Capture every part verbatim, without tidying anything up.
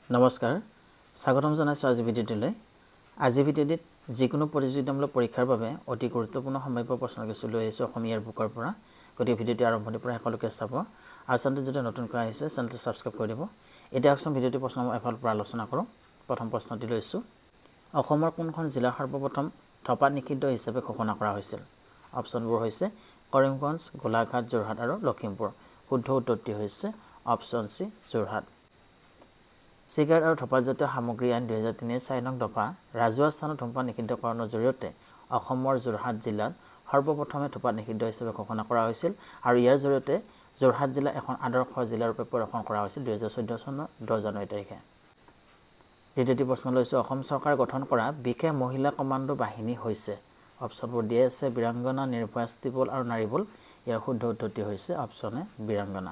নমস্কাৰ স্বাগতম জনাইছো আজি ভিডিঅ'টোলৈ আজি ভিডিঅ'টিত যিকোনো প্ৰতিযোগিতামূলক পৰীক্ষাৰ বাবে অতি গুৰুত্বপূৰ্ণ সম্ভাৱ্য প্ৰশ্ন কিছু লৈ আহিছো অসমীয়াৰ বুকৰ পৰা গতিকে ভিডিঅ'টি আৰম্ভণিৰ পৰা শেষলৈকে চাব আৰু চেনেলটো যদি নতুন কৰা আহিছে চেনেলটো সাবস্ক্ৰাইব কৰি দিব এতিয়া আকচোন ভিডিঅ'টি প্ৰশ্ন এফালৰ পৰা আলোচনা কৰোঁ প্ৰথম প্ৰশ্নটি লৈছো অসমৰ কোনখন জিলা সৰ্বপ্ৰথম থপা নিষিদ্ধ হিচাপে ঘোষণা কৰা হৈছিল অপচনবোৰ হৈছে কৰিমগঞ্জ গোলাঘাট যোৰহাট আৰু লখিমপুৰ শুদ্ধ উত্তৰটি হৈছে অপচন সি যোৰহাট চিগাৰেট আৰু ধঁপাতজাতীয় সামগ্ৰী আইন দুই হাজাৰ তিনি চাৰি নং দফা ৰাজহুৱা স্থানত ধূমপান নিষিদ্ধকৰণৰ জৰিয়তে অসমৰ যোৰহাট জিলাত সৰ্বপ্ৰথমে ধঁপাত নিষিদ্ধ হিচাপে ঘোষণা কৰা হৈছিল আৰু ইয়াৰ জৰিয়তে যোৰহাট জিলা এখন আদৰ্শ জিলা ৰূপে পৰিগণনা কৰা হৈছিল দুই হাজাৰ চৈধ্য চনৰ দহ জানুৱাৰী তাৰিখে দ্বিতীয়টি প্ৰশ্ন লৈছো অসম চৰকাৰ গঠন কৰা বিশেষ মহিলা কমাণ্ডো বাহিনী হৈছে অপচনবোৰ দিয়া আছে বীৰাংগনা নিৰ্ভয়া ষ্টিবল আৰু নাৰীবল ইয়াৰ শুদ্ধ উত্তৰটি হৈছে অপচন এ বীৰাংগনা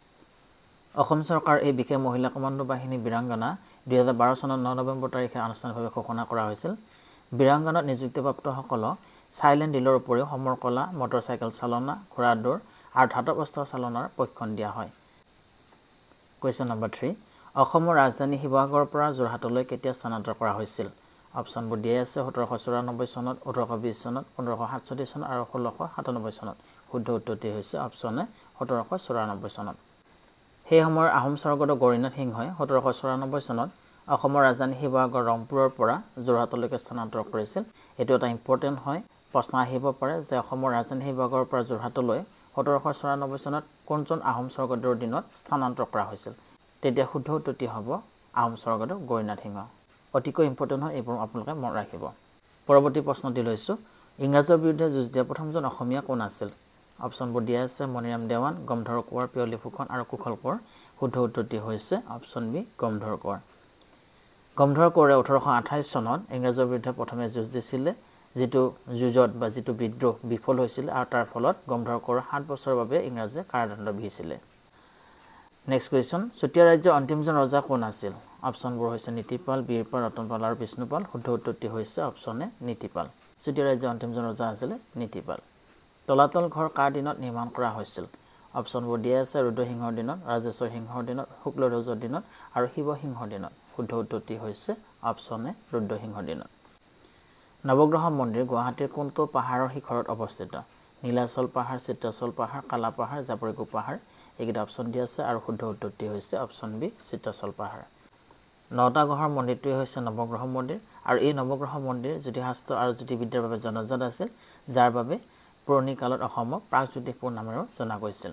অসম চৰকাৰ এই বিশেষ মহিলা কমাণ্ডো বাহিনী বীৰাংগনা দুই হাজাৰ বাৰ চনৰ ন নৱেম্বৰ তাৰিখে আনুষ্ঠানিকভাৱে ঘোষণা কৰা হৈছিল বীৰাংগনাত নিযুক্তিপ্ৰাপ্তসকলক চাইলেণ্ড ডিলৰ উপৰিও সমৰ কলা মটৰচাইকেল চালনা ঘোঁৰা দৌৰ আৰু ধাতৱ অস্ত্ৰ চালনাৰ প্ৰশিক্ষণ দিয়া হয় কুৱেশ্যন নম্বৰ থ্ৰী অসমৰ ৰাজধানী শিৱসাগৰৰ পৰা যোৰহাটলৈ কেতিয়া স্থানান্তৰ কৰা হৈছিল অপচনবোৰ দিয়া আছে সোতৰশ চৌৰানব্বৈ চনত ওঠৰশ বিশ চনত পোন্ধৰশ সাতষষ্ঠি চনত আৰু ষোল্লশ সাতানব্বৈ চনত শুদ্ধ উত্তৰটি হৈছে অপচন এ সোতৰশ চৌৰানব্বৈ চনত সেই সময়ৰ আহোম স্বৰ্গত গৌৰীনাথ সিংহই সোতৰশ চৌৰানব্বৈ চনত অসমৰ ৰাজধানী শিৱসাগৰ ৰংপুৰৰ পৰা যোৰহাটলৈকে স্থানান্তৰ কৰিছিল এইটো এটা ইম্পৰ্টেণ্ট হয় প্ৰশ্ন আহিব পাৰে যে অসমৰ ৰাজধানী শিৱসাগৰৰ পৰা যোৰহাটলৈ সোতৰশ চৌৰানব্বৈ চনত কোনজন আহোম স্বৰ্গদেউৰ দিনত স্থানান্তৰ কৰা হৈছিল তেতিয়া শুদ্ধ উত্তৰটি হ'ব আহোম স্বৰ্গদেউ গৌৰীনাথ সিংহ অতিকৈ ইম্পৰ্টেণ্ট হয় এইবোৰ আপোনালোকে মনত ৰাখিব পৰৱৰ্তী প্ৰশ্নটি লৈছো ইংৰাজৰ বিৰুদ্ধে যুঁজ দিয়া প্ৰথমজন অসমীয়া কোন আছিল অপচনবোৰ দিয়া আছে মণিৰাম দেৱান গমধৰ কোঁৱৰ পিয়লি ফুকন আৰু কুশল কোঁৱৰ শুদ্ধ উত্তৰটি হৈছে অপচন বি গমধৰ কোঁৱৰ গমধৰ কোঁৱৰে ওঠৰশ আঠাইছ চনত ইংৰাজৰ বিৰুদ্ধে প্ৰথমে যুঁজ দিছিলে যিটো যুঁজত বা যিটো বিদ্ৰোহ বিফল হৈছিল আৰু তাৰ ফলত গমধৰ কোঁৱৰ সাত বছৰৰ বাবে ইংৰাজে কাৰাদণ্ড বিহিছিলে নেক্সট কুৱেশ্যন চুতীয়া ৰাজ্যৰ অন্তিমজন ৰজা কোন আছিল অপচনবোৰ হৈছে নীতিপাল বীৰপাল ৰতনপাল আৰু বিষ্ণুপাল শুদ্ধ উত্তৰটি হৈছে অপচন এ নীতিপাল চুতীয়া ৰাজ্যৰ অন্তিমজন ৰজা আছিলে নীতিপাল তলাতল ঘৰ কাৰ দিনত নিৰ্মাণ কৰা হৈছিল অপচনবোৰ দিয়া আছে ৰুদ্ৰসিংহৰ দিনত ৰাজেশ্বৰ সিংহৰ দিনত শুক্লধ্বজৰ দিনত আৰু শিৱসিংহৰ দিনত শুদ্ধ উত্তৰটি হৈছে অপচন এ ৰুদ্ৰসিংহৰ দিনত নৱগ্ৰহ মন্দিৰ গুৱাহাটীৰ কোনটো পাহাৰৰ শিখৰত অৱস্থিত নীলাচল পাহাৰ চিত্ৰাচল পাহাৰ কালা পাহাৰ জাপৰিকু পাহাৰ এইকেইটা অপচন দিয়া আছে আৰু শুদ্ধ উত্তৰটি হৈছে অপচন বি চিত্ৰাচল পাহাৰ নটা গ্ৰহৰ মন্দিৰটোৱে হৈছে নৱগ্ৰহ মন্দিৰ আৰু এই নৱগ্ৰহ মন্দিৰ জ্যোতিষাস্ত্ৰ আৰু জ্যোতিবিদ্যাৰ বাবে জনাজাত আছিল যাৰ বাবে পুৰণি কালত অসমক প্ৰাগজ্যোতিষপুৰ নামেৰে জনা গৈছিল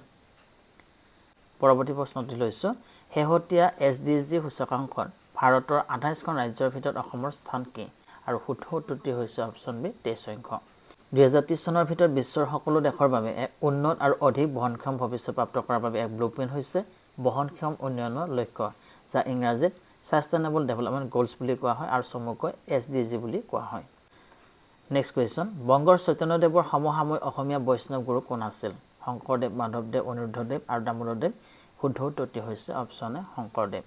পৰৱৰ্তী প্ৰশ্নটি লৈছো শেহতীয়া এছ ডি জি সূচকাংকত ভাৰতৰ আঠাইছখন ৰাজ্যৰ ভিতৰত অসমৰ স্থান কি আৰু শুদ্ধ উত্তৰটি হৈছে অপচন বি তেইছ সংখ্য দুই হাজাৰ ত্ৰিছ চনৰ ভিতৰত বিশ্বৰ সকলো দেশৰ বাবে এক উন্নত আৰু অধিক বহনক্ষম ভৱিষ্যত প্ৰাপ্ত কৰাৰ বাবে এক ব্লুপ্ৰিণ্ট হৈছে বহনক্ষম উন্নয়নৰ লক্ষ্য যা ইংৰাজীত সাষ্টেইনেবল ডেভেলপমেণ্ট গ'লছ বুলি কোৱা হয় আৰু চমুকৈ এছ ডি জি বুলি কোৱা হয় নেক্সট কুৱেশ্যন বংগৰ চৈতন্যদেৱৰ সমসাময়িক অসমীয়া বৈষ্ণৱ গুৰু কোন আছিল শংকৰদেৱ মাধৱদেৱ অনিৰুদ্ধদেৱ আৰু দামোদৰদেৱ শুদ্ধ উত্তৰটি হৈছে অপচন এ শংকৰদেৱ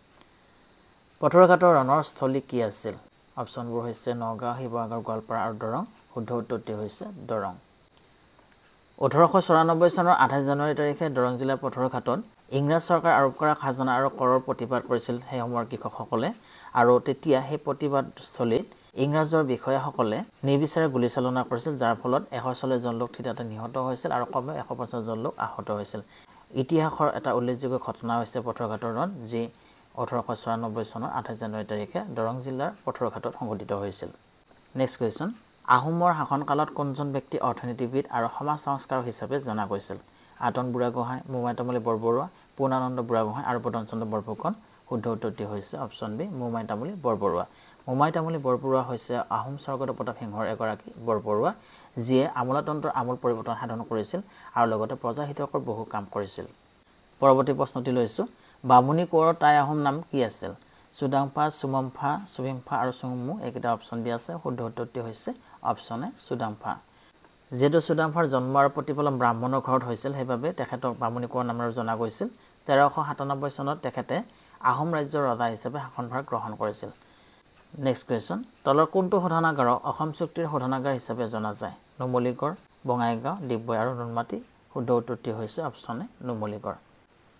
পথৰুঘাটৰ ৰণৰ স্থলী কি আছিল অপচনবোৰ হৈছে নগাঁও শিৱসাগৰ গোৱালপাৰা আৰু দৰং শুদ্ধ উত্তৰটি হৈছে দৰং ওঠৰশ চৌৰানব্বৈ চনৰ আঠাইছ জানুৱাৰী তাৰিখে দৰং জিলাৰ পথৰুঘাটত ইংৰাজ চৰকাৰ আৰোপ কৰা খাজানা আৰু কৰৰ প্ৰতিবাদ কৰিছিল সেই সময়ৰ কৃষকসকলে আৰু তেতিয়া সেই প্ৰতিবাদস্থলীত ইংৰাজৰ বিষয়াসকলে নিৰ্বিচাৰে গুলীচালনা কৰিছিল যাৰ ফলত এশ চল্লিছ জন লোক থিতাতে নিহত হৈছিল আৰু কমেও এশ পঞ্চাছ জন লোক আহত হৈছিল ইতিহাসৰ এটা উল্লেখযোগ্য ঘটনা হৈছে পথৰুঘাটৰ ৰণ যি ওঠৰশ চৌৰানব্বৈ চনৰ আঠাইছ জানুৱাৰী তাৰিখে দৰং জিলাৰ পথৰুঘাটত সংঘটিত হৈছিল নেক্সট কুৱেশ্যন আহোমৰ শাসনকালত কোনজন ব্যক্তি অৰ্থনীতিবিদ আৰু সমাজ সংস্কাৰক হিচাপে জনা গৈছিল আতন বুঢ়াগোহাঁই মোমাই তামুলী বৰবৰুৱা পূৰ্ণানন্দ বুঢ়াগোহাঁই আৰু বদনচন্দ্ৰ বৰফুকন শুদ্ধ উত্তৰটি হৈছে অপচন বি মোমাই তামুলী বৰবৰুৱা মোমাই তামুলী বৰবৰুৱা হৈছে আহোম স্বৰ্গদেউ প্ৰতাপ সিংহৰ এগৰাকী বৰবৰুৱা যিয়ে আমোলাতন্ত্ৰৰ আমূল পৰিৱৰ্তন সাধন কৰিছিল আৰু লগতে প্ৰজাহিতকৰ বহু কাম কৰিছিল পৰৱৰ্তী প্ৰশ্নটি লৈছো বামুণী কোঁৱৰৰ টাই আহোম নাম কি আছিল সুদাংফা সুমম্ফা সুভিমফা আৰু সুমু এইকেইটা অপচন দিয়া আছে শুদ্ধ উত্তৰটি হৈছে অপচন এ সুদাংফা যেটো সুদাংফাৰ জন্ম আৰু প্ৰতিপালন ব্ৰাহ্মণৰ ঘৰত হৈছিল সেইবাবে তেখেতক বামুণী কোঁৱৰ নামেৰে জনা গৈছিল তেৰশ সাতানব্বৈ চনত তেখেতে আহোম ৰাজ্যৰ ৰজা হিচাপে শাসনভাৰ গ্ৰহণ কৰিছিল নেক্সট কুৱেশ্যন তলৰ কোনটো শোধনাগাৰক অসম চুক্তিৰ শোধনাগাৰ হিচাপে জনা যায় নুমলীগড় বঙাইগাঁও ডিগবৈ আৰু নুনমাটি শুদ্ধ উত্তৰটি হৈছে অপচন এ নুমলীগড়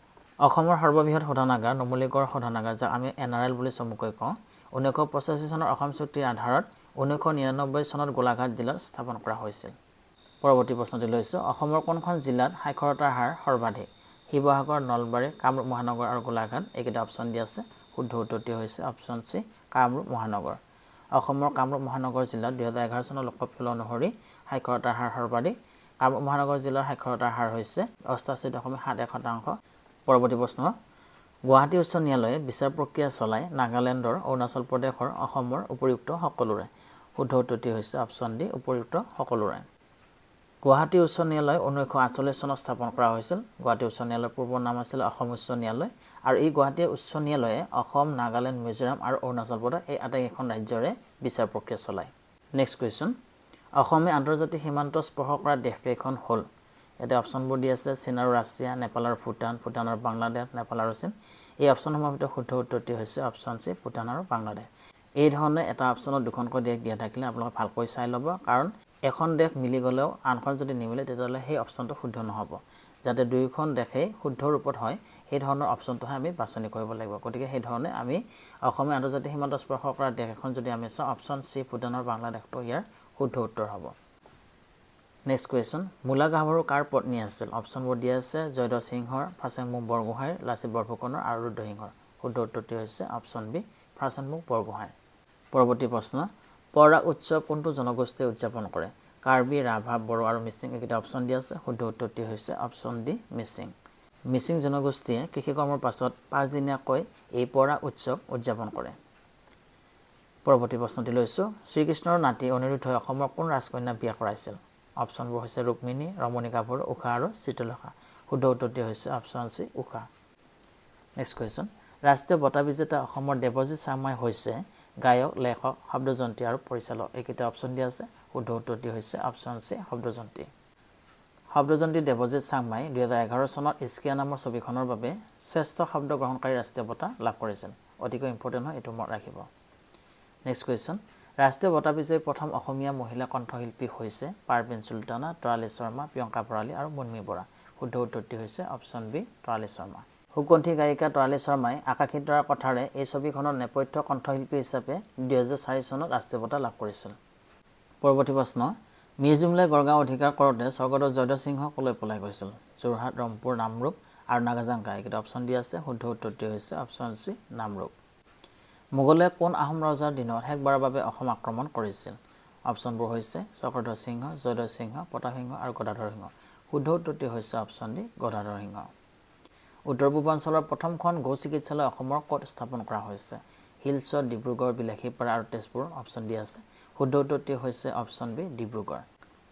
অসমৰ সৰ্ববৃহৎ শোধনাগাৰ নুমলীগড় শোধনাগাৰ যাক আমি এন আৰ এল বুলি চমুকৈ কওঁ ঊনৈছশ পঁচাশী চনৰ অসম চুক্তিৰ আধাৰত ঊনৈছশ নিৰানব্বৈ চনত গোলাঘাট জিলাত স্থাপন কৰা হৈছিল। পৰৱৰ্তী প্ৰশ্নটি লৈছোঁ অসমৰ কোনখন জিলাত সাক্ষৰতাৰ হাৰ সৰ্বাধিক শিৱসাগৰ নলবাৰী কামৰূপ মহানগৰ আৰু গোলাঘাট এইকেইটা অপশ্যন দিয়া আছে শুদ্ধ উত্তৰটি হৈছে অপশ্যন চি কামৰূপ মহানগৰ। অসমৰ কামৰূপ মহানগৰ জিলাত দুহেজাৰ এঘাৰ চনৰ লোকপিয়ল অনুসৰি সাক্ষৰতাৰ হাৰ সৰ্বাধিক কামৰূপ মহানগৰ জিলাৰ সাক্ষৰতাৰ হাৰ হৈছে অষ্টাশী দশমিক সাত এক শতাংশ। পৰৱৰ্তী প্ৰশ্ন গুৱাহাটী উচ্চ ন্যায়ালয়ে বিচাৰ প্ৰক্ৰিয়া চলাই নাগালেণ্ডৰ অৰুণাচল প্ৰদেশৰ অসমৰ উপযুক্ত সকলোৰে শুদ্ধ উত্তৰটি হৈছে অপশ্যন ডি উপযুক্ত সকলোৰে। গুৱাহাটী উচ্চ ন্যায়ালয় ঊনৈছশ আঠচল্লিছ চনত স্থাপন কৰা হৈছিল। গুৱাহাটী উচ্চ ন্যায়ালয়ৰ পূৰ্বৰ নাম আছিল অসম উচ্চ ন্যায়ালয় আৰু এই গুৱাহাটী উচ্চ ন্যায়ালয়ে অসম নাগালেণ্ড মিজোৰাম আৰু অৰুণাচল প্ৰদেশ এই আটাইকেইখন ৰাজ্যৰে বিচাৰ প্ৰক্ৰিয়া চলায়। নেক্সট কুৱেশ্যন অসমে আন্তৰ্জাতিক সীমান্ত স্পৰ্শ কৰা দেশকেইখন হ'ল এতিয়া অপশ্যনবোৰ দি আছে চীন আৰু ৰাছিয়া নেপাল আৰু ভূটান ভূটান আৰু বাংলাদেশ নেপাল আৰু চীন এই অপশ্যনসমূহৰ ভিতৰত শুদ্ধ উত্তৰটি হৈছে অপশ্যন চি ভূটান আৰু বাংলাদেশ। এই ধৰণে এটা অপশ্যনত দুখনকৈ দেশ দিয়া থাকিলে আপোনালোকে ভালকৈ চাই ল'ব কাৰণ এখন দেশ মিলি গ'লেও আনখন যদি নিমিলে তেতিয়াহ'লে সেই অপশ্যনটো শুদ্ধ নহ'ব। যাতে দুয়োখন দেশেই শুদ্ধ ৰূপত হয় সেই ধৰণৰ অপশ্যনটোহে আমি বাছনি কৰিব লাগিব। গতিকে সেই ধৰণে আমি অসমে আন্তৰ্জাতিক সীমান্ত স্পৰ্শ কৰা দেশ এখন যদি আমি চাওঁ অপশ্যন চি ভূটান আৰু বাংলাদেশটো ইয়াৰ শুদ্ধ উত্তৰ হ'ব। নেক্সট কুৱেশ্যন মূলা গাভৰু কাৰ পত্নী আছিল অপশ্যনবোৰ দিয়া আছে জয়ধ্বজ সিংহৰ ফাচেংমুখ বৰগোহাঁইৰ লাচিত বৰফুকনৰ আৰু ৰুদ্ৰসিংহৰ শুদ্ধ উত্তৰটি হৈছে অপশ্যন বি ফাচেংমুখ বৰগোহাঁইৰ। পৰৱৰ্তী প্ৰশ্ন পৰাগ উৎসৱ কোনটো জনগোষ্ঠীয়ে উদযাপন কৰে কাৰ্বি ৰাভা বড়ো আৰু মিচিং এইকেইটা অপশ্যন দিয়া আছে শুদ্ধ উত্তৰটি হৈছে অপশ্যন ডি মিচিং। মিচিং জনগোষ্ঠীয়ে কৃষিকৰ্মৰ পাছত পাঁচদিনীয়াকৈ এই পৰাগ উৎসৱ উদযাপন কৰে। পৰৱৰ্তী প্ৰশ্নটি লৈছোঁ শ্ৰীকৃষ্ণৰ নাতি অনিৰুদ্ধই অসমৰ কোন ৰাজকন্যা বিয়া কৰাইছিল অপশ্যনবোৰ হৈছে ৰুক্মিণী ৰমণী গাভৰু উষা আৰু চিত্ৰলেখা শুদ্ধ উত্তৰটি হৈছে option C Usha. Next question ৰাষ্ট্ৰীয় বঁটা বিজেতা অসমৰ দেৱজিৎ চাংমাই হৈছে গায়ক লেখক শব্দযন্ত্ৰী আৰু পৰিচালক এইকেইটা অপশ্যন দিয়া আছে শুদ্ধ উত্তৰটি হৈছে অপশ্যন চি শব্দযন্ত্ৰী। শব্দযন্ত্ৰী দেৱজিৎ চাংমাই দুহেজাৰ এঘাৰ চনত ইস্কিয়া নামৰ ছবিখনৰ বাবে শ্ৰেষ্ঠ শব্দ গ্ৰহণকাৰী ৰাষ্ট্ৰীয় বঁটা লাভ কৰিছিল অতিকৈ ইম্পৰ্টেণ্ট হয় এইটো মনত ৰাখিব। নেক্সট কুৱেশ্যন ৰাষ্ট্ৰীয় বঁটা বিজয়ী প্ৰথম অসমীয়া মহিলা কণ্ঠশিল্পী হৈছে পাৰ্বিন চুলতানা তৰালী শৰ্মা প্ৰিয়ংকা ভৰালী আৰু মুন্মী বৰা শুদ্ধ উত্তৰটি হৈছে অপশ্যন বি তৰালী শৰ্মা। সুকণ্ঠী গায়িকা তৰালী শৰ্মাই আকাশী তৰাৰ কথাৰে এই ছবিখনৰ নেপথ্য কণ্ঠশিল্পী হিচাপে দুহেজাৰ চাৰি চনত ৰাষ্ট্ৰীয় বঁটা লাভ কৰিছিল। পৰৱৰ্তী প্ৰশ্ন মিৰ জুমলাই গড়গাঁও অধিকাৰ কৰোঁতে স্বৰ্গদেউ জয়ধ্বজ সিংহ কলৈ পলাই গৈছিল যোৰহাট ৰংপুৰ নামৰূপ আৰু নাগাজাংকা এইকেইটা অপশ্যন দিয়া আছে শুদ্ধ উত্তৰটি হৈছে অপশ্যন চি নামৰূপ। মোগলে কোন আহোম ৰজাৰ দিনত শেষবাৰৰ বাবে অসম আক্ৰমণ কৰিছিল অপশ্যনবোৰ হৈছে চক্ৰধ্বজ সিংহ জয়ধ্বজ সিংহ প্ৰতাপ সিংহ আৰু গদাধৰ সিংহ শুদ্ধ উত্তৰটি হৈছে অপশ্যন ডি গদাধৰ সিংহ। উত্তৰ পূৰ্বাঞ্চলৰ প্ৰথমখন গৌ চিকিৎসালয় অসমৰ ক'ত স্থাপন কৰা হৈছে শিলচৰ ডিব্ৰুগড় বিলাসীপাৰা আৰু তেজপুৰ অপশ্যন দিয়া আছে শুদ্ধ উত্তৰটি হৈছে অপশ্যন বি ডিব্ৰুগড়।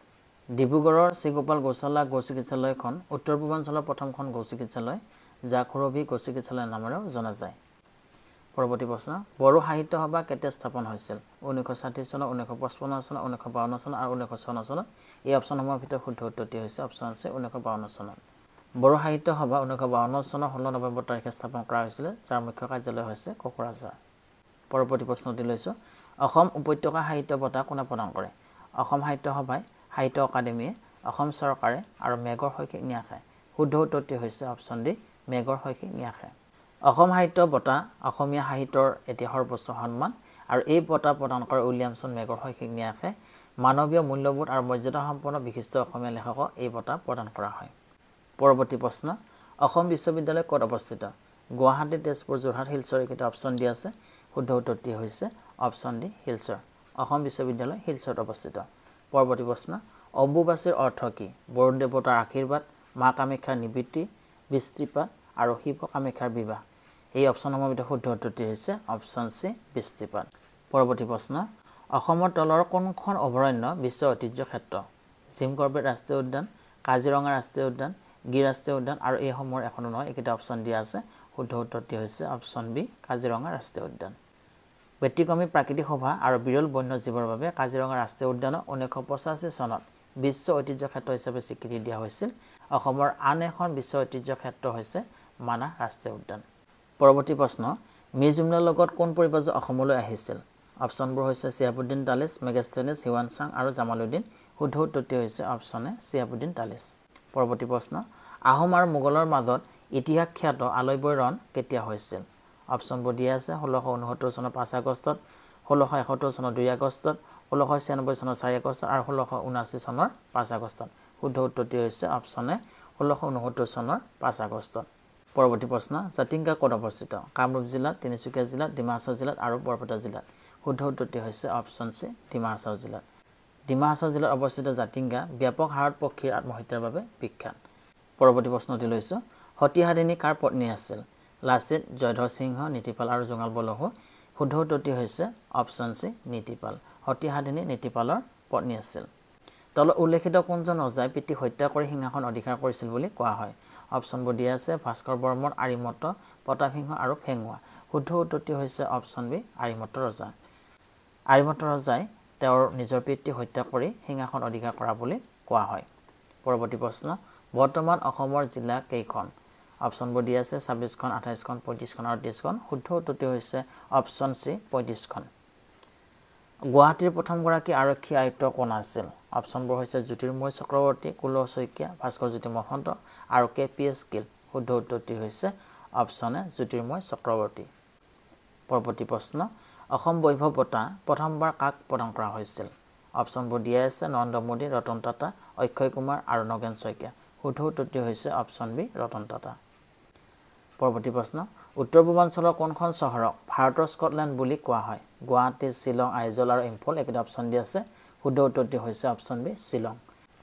ডিব্ৰুগড়ৰ শ্ৰীগোপাল গৌচালা গৌ চিকিৎসালয়খন উত্তৰ পূৰ্বাঞ্চলৰ প্ৰথমখন গৌ চিকিৎসালয় যাক সুৰভি গৌ চিকিৎসালয় নামেৰেও জনা যায়। পৰৱৰ্তী প্ৰশ্ন বড়ো সাহিত্য সভা কেতিয়া স্থাপন হৈছিল ঊনৈছশ ষাঠি চনত ঊনৈছশ পঁচপন্ন চনত ঊনৈছশ বাৱন্ন চনত আৰু ঊনৈছশ চৌৱন্ন চনত এই অপশ্যনসমূহৰ ভিতৰত শুদ্ধ উত্তৰটি হৈছে অপশ্যন চি ঊনৈছশ বাৱন্ন চনত। বড়ো সাহিত্য সভা ঊনৈছশ বাৱন্ন চনৰ ষোল্ল নৱেম্বৰ তাৰিখে স্থাপন কৰা হৈছিল যাৰ মুখ্য কাৰ্যালয় হৈছে কোকৰাঝাৰ। পৰৱৰ্তী প্ৰশ্নটি লৈছোঁ অসম উপত্যকা সাহিত্য বঁটা কোনে প্ৰদান কৰে অসম সাহিত্য সভাই সাহিত্য অকাডেমীয়ে অসম চৰকাৰে আৰু মেঘৰ শৈক্ষিক ন্যাসে শুদ্ধ উত্তৰটি হৈছে অপশ্যন ডি মেঘৰ শৈক্ষিক ন্যাসে। অসম সাহিত্য বঁটা অসমীয়া সাহিত্যৰ এটি সৰ্বোচ্চ সন্মান আৰু এই বঁটা প্ৰদান কৰা উইলিয়ামছন মেঘৰ শৈক্ষিক ন্যাসে মানৱীয় মূল্যবোধ আৰু মৰ্যাদা সম্পন্ন বিশিষ্ট অসমীয়া লেখকক এই বঁটা প্ৰদান কৰা হয়। পৰৱৰ্তী প্ৰশ্ন অসম বিশ্ববিদ্যালয় ক'ত অৱস্থিত গুৱাহাটী তেজপুৰ যোৰহাট শিলচৰ এইকেইটা অপশ্যন দিয়া আছে শুদ্ধ উত্তৰটি হৈছে অপশ্যন ডি শিলচৰ অসম বিশ্ববিদ্যালয় শিলচৰত অৱস্থিত। পৰৱৰ্তী প্ৰশ্ন অম্বুবাচীৰ অৰ্থ কি বৰুণ দেৱতাৰ আশীৰ্বাদ মা কামাখ্যাৰ নিবৃত্তি বৃষ্টিপাত আৰু শিৱ কামাখ্যাৰ বিবাহ এই অপশ্যনসমূহৰ ভিতৰত শুদ্ধ উত্তৰটি হৈছে অপশ্যন চি বৃষ্টিপাত। পৰৱৰ্তী প্ৰশ্ন অসমৰ তলৰ কোনখন অভয়াৰণ্য বিশ্ব ঐতিহ্য ক্ষেত্ৰ জিম কৰ্বেট ৰাষ্ট্ৰীয় উদ্যান কাজিৰঙা ৰাষ্ট্ৰীয় উদ্যান গিৰ ৰাষ্ট্ৰীয় উদ্যান আৰু এইসমূহৰ এখনো নহয় এইকেইটা অপশ্যন দিয়া আছে শুদ্ধ উত্তৰটি হৈছে অপশ্যন বি কাজিৰঙা ৰাষ্ট্ৰীয় উদ্যান। ব্যতিক্ৰমী প্ৰাকৃতিক শোভা আৰু বিৰল বন্য জীৱৰ বাবে কাজিৰঙা ৰাষ্ট্ৰীয় উদ্যানক ঊনৈছশ পঁচাশী চনত বিশ্ব ঐতিহ্য ক্ষেত্ৰ হিচাপে স্বীকৃতি দিয়া হৈছিল। অসমৰ আন এখন বিশ্ব ঐতিহ্য ক্ষেত্ৰ হৈছে মানাহ ৰাষ্ট্ৰীয় উদ্যান। পৰৱৰ্তী প্ৰশ্ন মিৰ জুমলাৰ লগত কোন পৰিব্ৰাজক অসমলৈ আহিছিল অপশ্যনবোৰ হৈছে চিহাবুদ্দিন তালিচ মেগেষ্টেনিছ হিউৱান চাং আৰু জামালুদ্দিন শুদ্ধ উত্তৰটি হৈছে অপশ্যন এ চিহাবুদ্দিন তালিচ। পৰৱৰ্তী প্ৰশ্ন আহোম আৰু মোগলৰ মাজত ইতিহাস খ্যাত আলয়বৈ ৰণ কেতিয়া হৈছিল অপচনবোৰ দিয়া আছে ষোল্লশ ঊনসত্তৰ চনৰ পাঁচ আগষ্টত ষোল্লশ এসত্তৰ চনৰ দুই আগষ্টত ষোল্লশ ছিয়ানব্বৈ চনৰ চাৰি আগষ্ট আৰু ষোল্লশ ঊনাশী চনৰ পাঁচ আগষ্টত শুদ্ধ উত্তৰটি হৈছে অপচন এ ষোল্লশ ঊনসত্তৰ চনৰ পাঁচ আগষ্টত পৰৱৰ্তী প্ৰশ্ন জাতিংগা ক'ত অৱস্থিত কামৰূপ জিলাত তিনিচুকীয়া জিলাত ডিমা হাছাও জিলাত আৰু বৰপেটা জিলাত শুদ্ধ উত্তৰটি হৈছে অপচন চি ডিমা হাছাও জিলাত ডিমা হাছাও জিলাত অৱস্থিত জাতিংগা ব্যাপক হাৰত পক্ষীৰ আত্মহত্যাৰ বাবে বিখ্যাত পৰৱৰ্তী প্ৰশ্নটি লৈছো সতীহাদিনী কাৰ পত্নী আছিল লাচিত জয়ধৰ সিংহ নীতিপাল আৰু জোঙাল বলহু শুদ্ধ উত্তৰটি হৈছে অপচন চি নীতিপাল সতীহাদিনী নীতিপালৰ পত্নী আছিল তলত উল্লেখিত কোনজন ৰজাই পিতৃক হত্যা কৰি সিংহাসন অধিকাৰ কৰিছিল বুলি কোৱা হয় অপচনবোৰ দিয়া আছে ভাস্কৰ বৰ্মন আৰিমত্ত প্ৰতাপ সিংহ আৰু ফেঙুৱা শুদ্ধ উত্তৰটি হৈছে অপচন বি আৰিমত্ত ৰজা আৰিমত্ত ৰজাই তেওঁৰ নিজৰ পিতৃক হত্যা কৰি সিংহাসন অধিকাৰ কৰা বুলি কোৱা হয় পৰৱৰ্তী প্ৰশ্ন বৰ্তমান অসমৰ জিলা কেইখন অপচনবোৰ দিয়া আছে ছাব্বিছখন আঠাইছখন পঁয়ত্ৰিছখন আৰু ত্ৰিছখন শুদ্ধ উত্তৰটি হৈছে অপচন চি পঁয়ত্ৰিছখন গুৱাহাটীৰ প্ৰথম গৰাকী আৰক্ষী আয়ুক্ত কোন আছিল অপচনবোৰ হৈছে জ্যোতিৰ্ময় চক্ৰৱৰ্তী কুল শইকীয়া ভাস্কৰ জ্যোতি মহন্ত আৰু কে পি এছ গিল শুদ্ধ উত্তৰটি হৈছে অপচন এ জ্যোতিৰ্ময় চক্ৰৱৰ্তী পৰৱৰ্তী প্ৰশ্ন অসম বৈভৱ বঁটা প্ৰথমবাৰ কাক প্ৰদান কৰা হৈছিল অপচনবোৰ দিয়া আছে নৰেন্দ্ৰ মোদী ৰতন টাটা অক্ষয় কুমাৰ আৰু নগেন শইকীয়া শুদ্ধ উত্তৰটি হৈছে অপচন বি ৰতন টাটা পৰৱৰ্তী প্ৰশ্ন উত্তৰ পূৰ্বাঞ্চলৰ কোনখন চহৰক ভাৰতৰ স্কটলেণ্ড বুলি কোৱা হয় গুৱাহাটী শিলং আইজল আৰু ইম্ফল একেটা অপচন দিয়া আছে শুদ্ধ উত্তৰটি হৈছে অপচন বি শিলং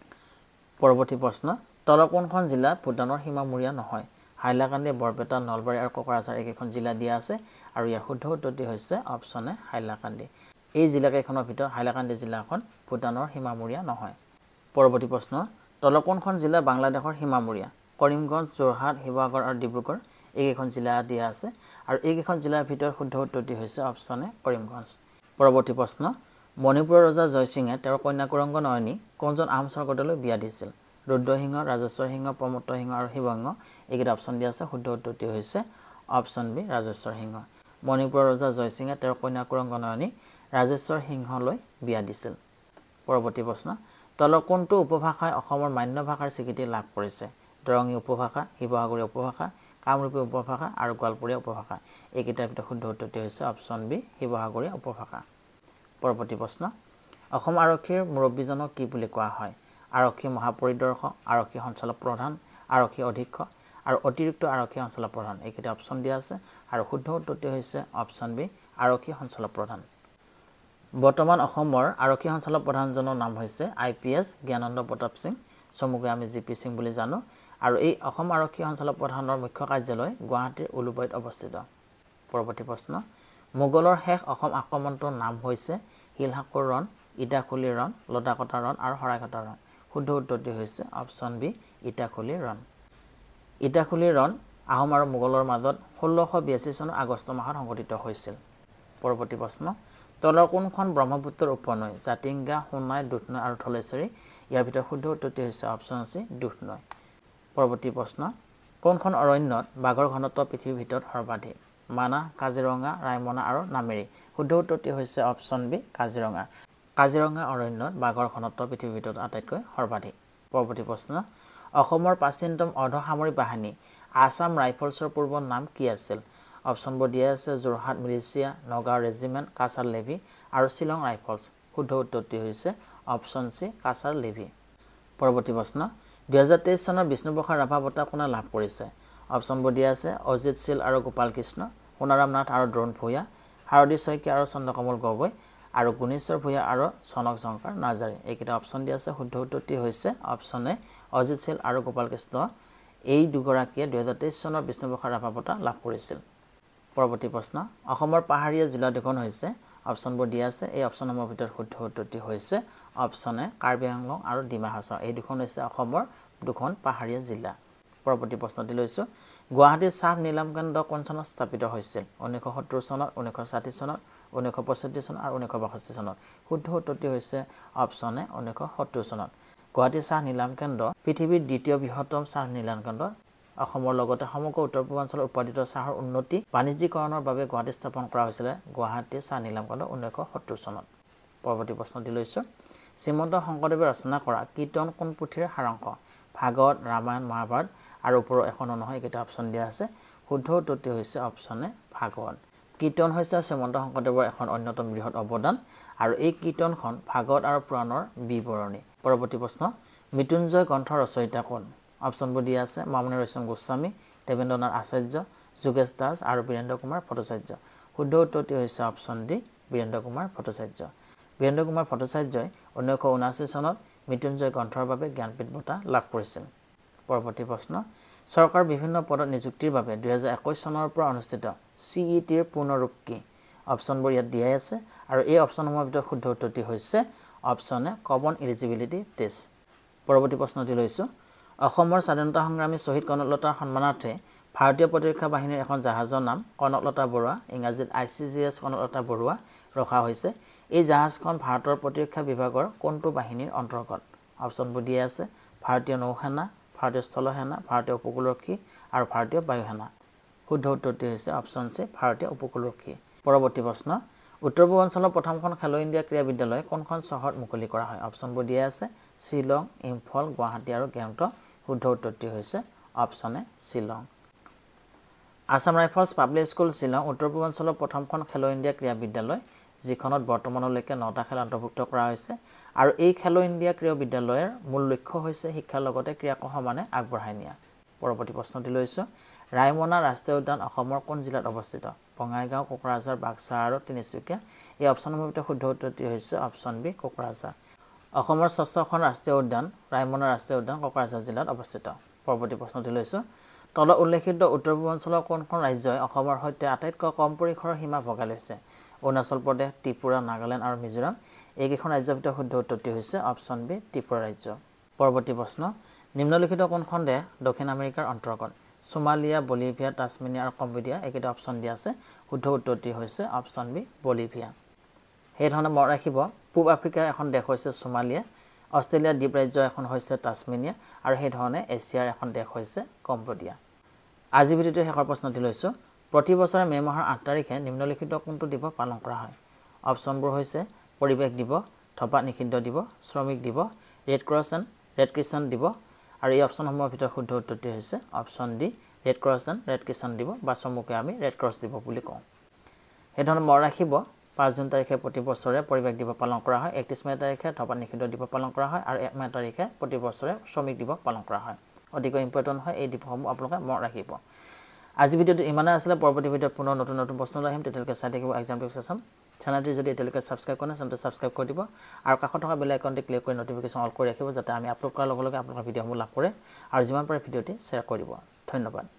পৰৱৰ্তী প্ৰশ্ন তলৰ কোনখন জিলা ভূটানৰ সীমামূৰীয়া নহয় হাইলাকান্দি বৰপেটা নলবাৰী আৰু কোকৰাঝাৰ একেখন জিলা দিয়া আছে আৰু ইয়াৰ শুদ্ধ উত্তৰটি হৈছে অপচন এ হাইলাকান্দি এই জিলাকেইখনৰ ভিতৰত হাইলাকান্দি জিলাখন ভূটানৰ সীমামূৰীয়া নহয় পৰৱৰ্তী প্ৰশ্ন তলৰ কোনখন জিলা বাংলাদেশৰ সীমামূৰীয়া কৰিমগঞ্জ যোৰহাট শিৱসাগৰ আৰু ডিব্ৰুগড় এইকেইখন জিলা দিয়া আছে আৰু এইকেইখন জিলাৰ ভিতৰত শুদ্ধ উত্তৰটি হৈছে অপচন এ কৰিমগঞ্জ পৰৱৰ্তী প্ৰশ্ন মণিপুৰৰ ৰজা জয়সিঙে তেওঁৰ কন্যা কুৰংগ নয়নী কোনজন আহোম স্বৰ্গদেউলৈ বিয়া দিছিল ৰুদ্ৰসিংহ ৰাজেশ্বৰ সিংহ প্ৰমত্ত সিংহ আৰু শিৱসিংহ এইকেইটা অপচন দিয়া আছে শুদ্ধ উত্তৰটি হৈছে অপচন বি ৰাজেশ্বৰ সিংহ মণিপুৰৰ ৰজা জয়সিঙে তেওঁৰ কন্যা কুৰংগ নয়নী ৰাজেশ্বৰ সিংহলৈ বিয়া দিছিল পৰৱৰ্তী প্ৰশ্ন তলৰ কোনটো উপভাষাই অসমৰ মান্য ভাষাৰ স্বীকৃতি লাভ কৰিছে দৰঙী উপভাষা শিৱসাগৰীয় উপভাষা কামৰূপী উপভাষা আৰু গোৱালপৰীয়া উপভাষা এইকেইটাৰ ভিতৰত শুদ্ধ উত্তৰটি হৈছে অপচন বি শিৱসাগৰীয় উপভাষা পৰৱৰ্তী প্ৰশ্ন অসম আৰক্ষীৰ মুৰব্বীজনক কি বুলি কোৱা হয় আৰক্ষী মহাপৰিদৰ্শক আৰক্ষী সঞ্চালক প্ৰধান আৰক্ষী অধীক্ষক আৰু অতিৰিক্ত আৰক্ষী সঞ্চালক প্ৰধান এইকেইটা অপচন দিয়া আছে আৰু শুদ্ধ উত্তৰটি হৈছে অপচন বি আৰক্ষী সঞ্চালক প্ৰধান বৰ্তমান অসমৰ আৰক্ষী সঞ্চালক প্ৰধানজনৰ নাম হৈছে I P S Gyanananda Pratap Singh চমুকৈ আমি জি পি সিং বুলি জানো আৰু এই অসম আৰক্ষী সঞ্চালক প্ৰধানৰ মুখ্য কাৰ্যালয় গুৱাহাটীৰ উলুবাৰীত অৱস্থিত পৰৱৰ্তী প্ৰশ্ন মোগলৰ শেষ অসম আক্ৰমণটোৰ নাম হৈছে শিলহাকুৰ ৰণ ইটাখুলি ৰণ লদাকটা ৰণ আৰু শৰাইঘাটা ৰণ শুদ্ধ উত্তৰটি হৈছে অপচন বি ইটাখুলি ৰণ ইটাখুলি ৰণ আহোম আৰু মোগলৰ মাজত ষোল্লশ বিয়াশী চনৰ আগষ্ট মাহত সংঘটিত হৈছিল পৰৱৰ্তী প্ৰশ্ন তলৰ কোনখন ব্ৰহ্মপুত্ৰৰ উপনৈ জাতিংগা সোণাই দুধনৈ আৰু ধলেশ্বৰী ইয়াৰ ভিতৰত শুদ্ধ উত্তৰটি হৈছে অপচন চি দুধনৈ পৰৱৰ্তী প্ৰশ্ন কোনখন অৰণ্যত বাঘৰ ঘনত্ব পৃথিৱীৰ ভিতৰত সৰ্বাধিক মানাহ কাজিৰঙা ৰায়মনা আৰু নামেৰি শুদ্ধ উত্তৰটি হৈছে অপচন বি কাজিৰঙা কাজিৰঙা অৰণ্যত বাঘৰ ঘনত্ব পৃথিৱীৰ ভিতৰত আটাইতকৈ সৰ্বাধিক পৰৱৰ্তী প্ৰশ্ন অসমৰ প্ৰাচীনতম অৰ্ধসামৰিক বাহিনী আছাম ৰাইফলছৰ পূৰ্ব নাম কি আছিল অপচনবোৰ দিয়া আছে Jorhat militia Nagaon regiment Cachar levy আৰু শ্বিলং ৰাইফলছ শুদ্ধ উত্তৰটি হৈছে অপচন চি কাছাৰ লেভি পৰৱৰ্তী প্ৰশ্ন দুহেজাৰ তেইছ চনৰ বিষ্ণুপ্ৰসাদ ৰাভা বঁটা কোনে লাভ কৰিছে অপচনবোৰ দিয়া আছে অজিত শীল আৰু গোপাল কৃষ্ণ সোণাৰাম নাথ আৰু দ্ৰোণ ভূঞা শাৰদী শইকীয়া আৰু চন্দ্ৰকমল গগৈ আৰু গুণেশ্বৰ ভূঞা আৰু চনক জংকাৰ নাৰ্জাৰী এইকেইটা অপচন দিয়া আছে শুদ্ধ উত্তৰটি হৈছে অপচন এ অজিত শীল আৰু গোপাল কৃষ্ণ এই দুগৰাকীয়ে দুহেজাৰ তেইছ চনৰ বিষ্ণুপ্ৰসাদ ৰাভা বঁটা লাভ কৰিছিল পৰৱৰ্তী প্ৰশ্ন অসমৰ পাহাৰীয়া জিলা দুখন হৈছে অপচনবোৰ দিয়া আছে এই অপচনসমূহৰ ভিতৰত শুদ্ধ উত্তৰটি হৈছে অপচন এ কাৰ্বি আংলং আৰু ডিমা হাছাও এই দুখন হৈছে অসমৰ দুখন পাহাৰীয়া জিলা পৰৱৰ্তী প্ৰশ্নটি লৈছো গুৱাহাটীৰ চাহ নিলাম কেন্দ্ৰ কোন চনত স্থাপিত হৈছিল ঊনৈছশ সত্তৰ চনত ঊনৈছশ ষাঠি চনত ঊনৈছশ পঁয়ষষ্ঠি চনত আৰু ঊনৈছশ বাষষ্ঠি চনত শুদ্ধ উত্তৰটি হৈছে অপচন এ ঊনৈছশ সত্তৰ চনত গুৱাহাটী চাহ নিলাম কেন্দ্ৰ পৃথিৱীৰ দ্বিতীয় বৃহত্তম চাহ নিলাম কেন্দ্ৰ অসমৰ লগতে সমগ্ৰ উত্তৰ পূৰ্বাঞ্চলৰ উৎপাদিত চাহৰ উন্নতি বাণিজ্যিকৰণৰ বাবে গুৱাহাটী স্থাপন কৰা হৈছিল গুৱাহাটী চাহ নিলাম কেন্দ্ৰ ঊনৈছশ সত্তৰ চনত পৰৱৰ্তী প্ৰশ্নটি লৈছো শ্ৰীমন্ত শংকৰদেৱে ৰচনা কৰা কীৰ্তন কোন পুথিৰ সাৰাংশ ভাগৱত ৰামায়ণ মহাভাৰত আৰু ওপৰৰ এখনো নহয় এইকেইটা অপশ্যন দিয়া আছে শুদ্ধ উত্তৰটি হৈছে অপশ্যন এ ভাগৱত কীৰ্তন হৈছে শ্ৰীমন্ত শংকৰদেৱৰ এখন অন্যতম বৃহৎ অৱদান আৰু এই কীৰ্তনখন ভাগৱত আৰু পুৰাণৰ বিৱৰণী পৰৱৰ্তী প্ৰশ্ন মৃত্যুঞ্জয় গ্ৰন্থ ৰচয়িতা কোন অপশ্যনবোৰ দিয়া আছে মামনি ৰয়ছম গোস্বামী দেবেন্দ্ৰনাথ আচাৰ্য যোগেশ দাস আৰু বীৰেন্দ্ৰ কুমাৰ ভট্টাচাৰ্য শুদ্ধ উত্তৰটি হৈছে অপশ্যন ডি বীৰেন্দ্ৰ কুমাৰ ভট্টাচাৰ্য বীৰেন্দ্ৰ কুমাৰ ভট্টাচাৰ্যই ঊনৈছশ ঊনাশী চনত মৃত্যুঞ্জয় গ্ৰন্থৰ বাবে জ্ঞানপীঠ বঁটা লাভ কৰিছিল পৰৱৰ্তী প্ৰশ্ন চৰকাৰ বিভিন্ন পদত নিযুক্তিৰ বাবে দুই হাজাৰ একৈশ চনৰ পৰা অনুষ্ঠিত চি ই টিৰ পূৰ্ণৰূপ কি অপশ্যনবোৰ ইয়াত দিয়াই আছে আৰু এই অপশ্যনসমূহৰ ভিতৰত শুদ্ধ উত্তৰটি হৈছে option A common eligibility test পৰৱৰ্তী প্ৰশ্নটি লৈছো অসমৰ স্বাধীনতা সংগ্ৰামী শ্বহীদ কনকলতাৰ সন্মানাৰ্থে ভাৰতীয় প্ৰতিৰক্ষা বাহিনীৰ এখন জাহাজৰ নাম কনকলতা বৰুৱা ইংৰাজীত I C G S Kanaklata Barua ৰখা হৈছে এই জাহাজখন ভাৰতৰ প্ৰতিৰক্ষা বিভাগৰ কোনটো বাহিনীৰ অন্তৰ্গত অপশ্যনবোৰ দিয়া আছে ভাৰতীয় নৌসেনা ভাৰতীয় স্থলসেনা ভাৰতীয় উপকূলৰক্ষী আৰু ভাৰতীয় বায়ুসেনা শুদ্ধ উত্তৰটি হৈছে অপশ্যন চি ভাৰতীয় উপকূলৰক্ষী পৰৱৰ্তী প্ৰশ্ন উত্তৰ পূৰ্বাঞ্চলৰ প্ৰথমখন খেলো ইণ্ডিয়া ক্ৰীড়া বিদ্যালয় কোনখন চহৰত মুকলি কৰা হয় অপশ্যনবোৰ দিয়া আছে শ্বিলং ইম্ফল গুৱাহাটী আৰু গেংটক শুদ্ধ উত্তৰটি হৈছে option A Shillong Assam rifles public school Shillong উত্তৰ পূৰ্বাঞ্চলৰ প্ৰথমখন খেলো ইণ্ডিয়া ক্ৰীড়া বিদ্যালয় যিখনত বৰ্তমানলৈকে নটা খেল অন্তৰ্ভুক্ত কৰা হৈছে আৰু এই খেলো ইণ্ডিয়া ক্ৰীড়া বিদ্যালয়ৰ মূল লক্ষ্য হৈছে শিক্ষাৰ লগতে ক্ৰীড়াক সমানে আগবঢ়াই নিয়া পৰৱৰ্তী প্ৰশ্নটি লৈছো ৰায়মনা ৰাষ্ট্ৰীয় উদ্যান অসমৰ কোন জিলাত অৱস্থিত বঙাইগাঁও কোকৰাঝাৰ বাক্সা আৰু তিনিচুকীয়া এই অপশ্যনসমূহৰ ভিতৰত শুদ্ধ উত্তৰটি হৈছে অপশ্যন বি কোকৰাঝাৰ অসমৰ ষষ্ঠখন ৰাষ্ট্ৰীয় উদ্যান ৰায়মনা ৰাষ্ট্ৰীয় উদ্যান কোকৰাঝাৰ জিলাত অৱস্থিত পৰৱৰ্তী প্ৰশ্নটি লৈছো তলত উল্লেখিত উত্তৰ পূৰ্বাঞ্চলৰ কোনখন ৰাজ্যই অসমৰ সৈতে আটাইতকৈ কম পৰিসৰৰ সীমা ভগাই লৈছে অৰুণাচল প্ৰদেশ ত্ৰিপুৰা নাগালেণ্ড আৰু মিজোৰাম এইকেইখন ৰাজ্যৰ ভিতৰত শুদ্ধ উত্তৰটি হৈছে অপশ্যন বি ত্ৰিপুৰা ৰাজ্য পৰৱৰ্তী প্ৰশ্ন নিম্নলিখিত কোনখন দেশ দক্ষিণ আমেৰিকাৰ অন্তৰ্গত সোমালিয়া বলিভিয়া তাছমেনিয়া আৰু কম্বোডিয়া এইকেইটা অপশ্যন দিয়া আছে শুদ্ধ উত্তৰটি হৈছে অপশ্যন বি বলিভিয়া সেইধৰণে মনত ৰাখিব পূব আফ্ৰিকাৰ এখন দেশ হৈছে সোমালিয়া অষ্ট্ৰেলিয়াৰ দ্বীপ ৰাজ্য এখন হৈছে তাছমেনিয়া আৰু সেইধৰণে এছিয়াৰ এখন দেশ হৈছে কম্বোডিয়া আজি ভিডিঅ'টোৰ শেষৰ প্ৰশ্নটি লৈছো প্ৰতি বছৰে মে মাহৰ আঠ তাৰিখে নিম্নলিখিত কোনটো দিৱস পালন কৰা হয় অপশ্যনবোৰ হৈছে পৰিৱেশ দিৱস থপা নিষিদ্ধ দিৱস শ্ৰমিক দিৱস red cross and red crescent দিৱস আৰু এই অপশ্যনসমূহৰ ভিতৰত শুদ্ধ উত্তৰটি হৈছে option D red cross and red crescent দিৱস বা চমুকৈ আমি ৰেড ক্ৰছ দিৱস বুলি কওঁ সেইধৰণে মনত ৰাখিব পাঁচ জুন তাৰিখে প্ৰতি বছৰে পৰিৱেশ দিৱস পালন কৰা হয় একত্ৰিছ মে তাৰিখে থপা নিষিদ্ধ দিৱস পালন কৰা হয় আৰু এক মে তাৰিখে প্ৰতি বছৰে শ্ৰমিক দিৱস পালন কৰা হয় অতিকৈ ইম্পৰ্টেণ্ট হয় এই দিৱসসমূহ আপোনালোকে মনত ৰাখিব আজি ভিডিঅ'টো ইমানে আছিলে পৰৱৰ্তী ভিডিঅ'ত পুনৰ নতুন নতুন প্ৰশ্ন লৈ আহিম তেতিয়ালৈকে চাই থাকিব এক্সাম টিপছ আছাম চেনেলটি যদি এতিয়ালৈকে ছাবস্ক্ৰাইব কৰা নাই চেনেলটো ছাবস্ক্ৰাইব কৰি দিব আৰু কাষত থকা বেল আইকনটি ক্লিক কৰি নটিফিকেশ্যন অল কৰি ৰাখিব যাতে আমি আপলোড কৰাৰ লগে লগে আপোনালোকৰ ভিডিঅ'সমূহ লাভ কৰে আৰু যিমান পাৰে ভিডিঅ'টি শ্বেয়াৰ কৰি দিব ধন্যবাদ